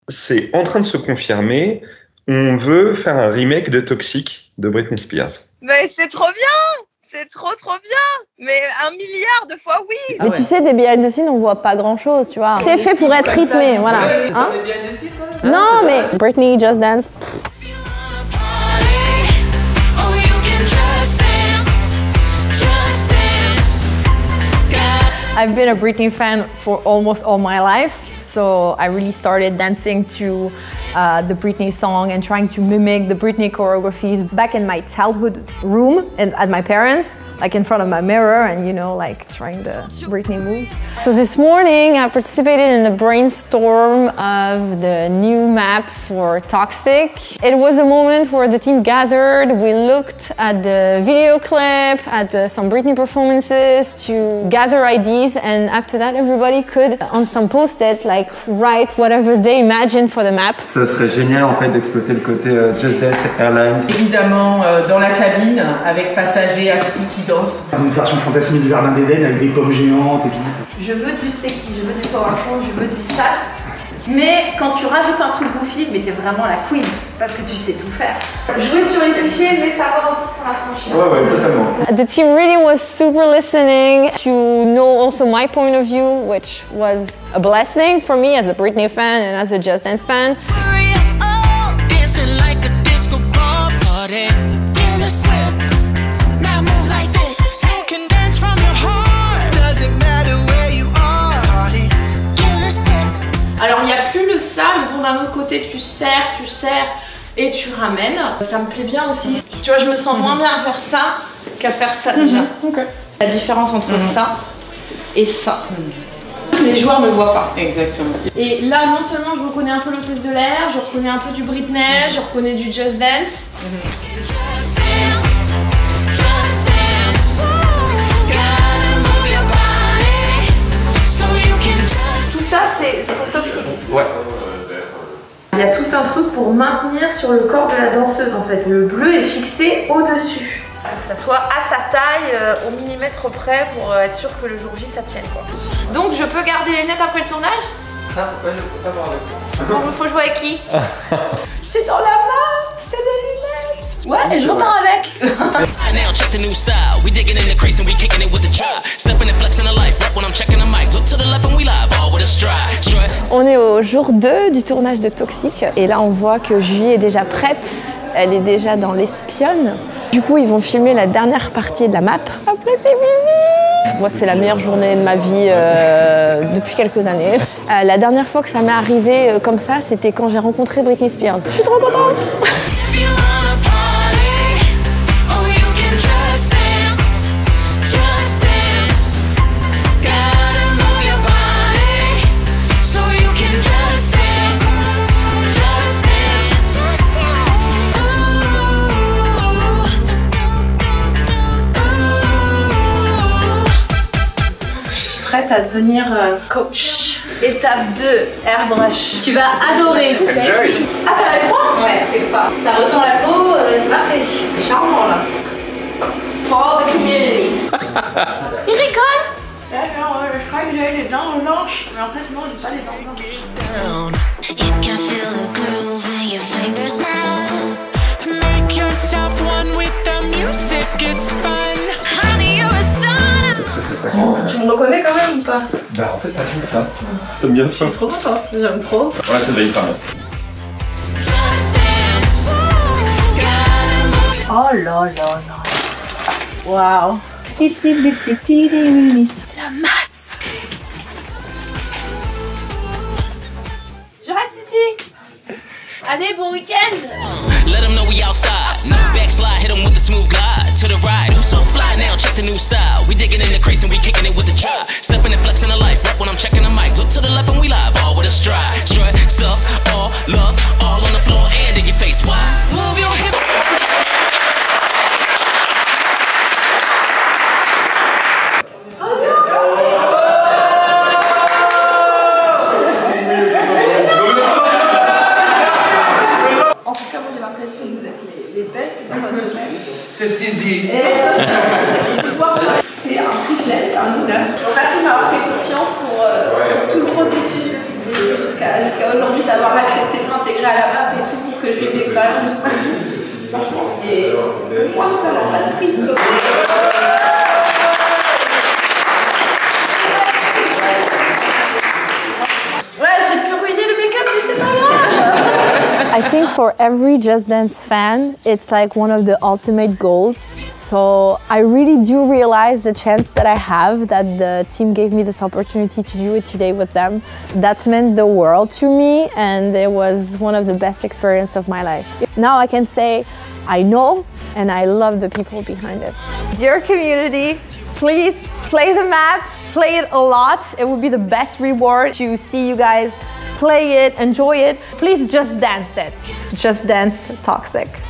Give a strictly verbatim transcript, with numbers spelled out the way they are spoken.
c'est en train de se confirmer. On veut faire un remake de Toxic de Britney Spears. Mais c'est trop bien! C'est trop trop bien! Mais un milliard de fois oui! Mais ah ouais. Tu sais, des behind the scenes, on voit pas grand chose, tu vois. C'est fait pour être rythmé, voilà. Ouais, hein? Des behind the scenes, toi? Non, ah, mais ça. Britney, Just Dance. Pff. I've been a Britney fan for almost all my life, so I really started dancing to uh, the Britney song and trying to mimic the Britney choreographies back in my childhood room and at my parents', like in front of my mirror and, you know, like trying the Britney moves. So this morning I participated in the brainstorm of the new map for Toxic. It was a moment where the team gathered, we looked at the video clip, at the, some Britney performances to gather ideas, and after that everybody could, on some post-it, like write whatever they imagined for the map. Ça serait génial en fait d'exploiter le côté euh, Just Dance Airlines. Évidemment euh, dans la cabine avec passagers assis qui dansent. Une version fantasmée du Jardin d'Éden avec des pommes géantes et tout. Je veux du sexy, je veux du powerful, je veux du sass. Mais quand tu rajoutes un truc goofy, mais t'es vraiment la queen, parce que tu sais tout faire. Jouer sur les clichés, mais savoir aussi s'en affranchir. Ouais, ouais, totalement. The team really was super listening to know also my point of view, which was a blessing for me as a Britney fan and as a Just Dance fan. Alors il n'y a plus le ça, mais bon d'un autre côté tu serres, tu serres et tu ramènes. Ça me plaît bien aussi. Tu vois, je me sens moins bien à faire ça qu'à faire ça déjà. Mm-hmm. Okay. La différence entre mm-hmm. ça et ça. Mm-hmm. Les joueurs ne voient pas. Exactement. Et là non seulement je reconnais un peu l'hôtesse de l'air, je reconnais un peu du Britney, je reconnais du Just Dance. Mm-hmm. Tout ça c'est pour Toxic. Ouais. Il y a tout un truc pour maintenir sur le corps de la danseuse en fait. Le bleu est fixé au-dessus. Que ça soit à sa taille, euh, au millimètre près pour euh, être sûr que le jour J ça tienne quoi. Donc je peux garder les lunettes après le tournage? Ah, ouais, je peux pas voir avec. Faut, faut jouer avec qui? C'est dans la map, c'est des lunettes. Ouais, et je repars avec. On est au jour deux du tournage de Toxic et là on voit que Julie est déjà prête, elle est déjà dans l'espionne. Du coup ils vont filmer la dernière partie de la map. Après c'est Mimi. Moi c'est la meilleure journée de ma vie euh, depuis quelques années. Euh, la dernière fois que ça m'est arrivé euh, comme ça, c'était quand j'ai rencontré Britney Spears. Je suis trop contente. Prête à devenir euh, coach. Étape deux, airbrush. Tu vas adorer. Okay. Ah, ça va être froid? Ouais, c'est froid. Ça retend la peau, euh, c'est parfait. C'est charmant là. For the community. Il rigole? Alors, euh, je crois que j'avais les dents blanches, mais en fait, non, j'ai pas les dents blanches. You can feel the groove in your fingers now. Make yourself one with the music, it's fun. Honey, you're a star. Tu me reconnais quand même ou pas? Bah en fait pas tout ça. T'aimes bien toi? Je suis trop contente, j'aime trop. Ouais, ça va y parler. Oh là là là. Waouh. Itsy bitsy teeny weeny. La masse. Je reste ici. Allez, bon week-end. Let them know we outside. No backslide, hit them with the smooth glide. To the right, who's so fly now? Check the new style. We digging in the crease and we kicking it with the try. Stepping and flexing the life, right when I'm checking the mic. Look to the left and we live, all with a stride. Strut, stuff, all love, all on the floor and in your face. Why? Move your hip. C'est ce qui se dit. C'est un privilège, c'est un honneur. Merci de m'avoir fait confiance pour, euh, ouais. pour tout le processus. jusqu'à jusqu'à aujourd'hui d'avoir accepté de m'intégrer à la map et tout pour que je vive l'expérience jusqu'au bout. Franchement, c'est pour moi ça n'a pas de prix. Ouais, j'ai pu ruiner le make-up, mais c'est pas grave. I think for every Just Dance fan, it's like one of the ultimate goals. So I really do realize the chance that I have, that the team gave me this opportunity to do it today with them. That meant the world to me, and it was one of the best experiences of my life. Now I can say I know and I love the people behind it. Dear community, please play the map, play it a lot. It would be the best reward to see you guys play it, enjoy it. Please just dance it. Just Dance Toxic.